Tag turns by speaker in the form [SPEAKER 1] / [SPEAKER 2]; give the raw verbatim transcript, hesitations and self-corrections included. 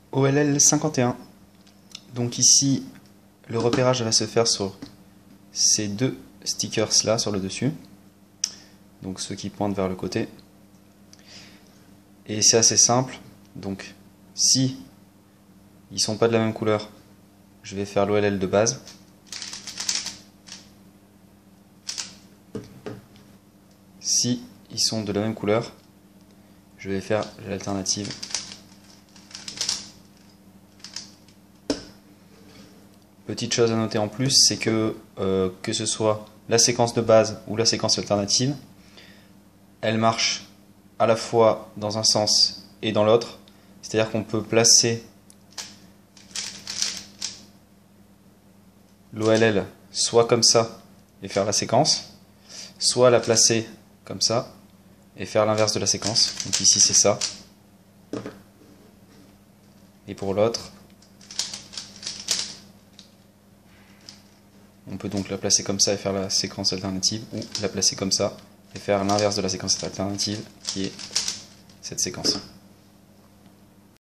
[SPEAKER 1] O L L cinquante et un. Donc ici, le repérage va se faire sur ces deux stickers là sur le dessus, donc ceux qui pointent vers le côté. Et c'est assez simple, donc si ils sont pas de la même couleur, je vais faire l'O L L de base. Si ils sont de la même couleur, je vais faire l'alternative. Petite chose à noter en plus, c'est que euh, que ce soit la séquence de base ou la séquence alternative, elle marche à la fois dans un sens et dans l'autre. C'est-à-dire qu'on peut placer l'O L L soit comme ça et faire la séquence, soit la placer comme ça et faire l'inverse de la séquence. Donc ici c'est ça. Et pour l'autre, on peut donc la placer comme ça et faire la séquence alternative, ou la placer comme ça et faire l'inverse de la séquence alternative qui est cette séquence.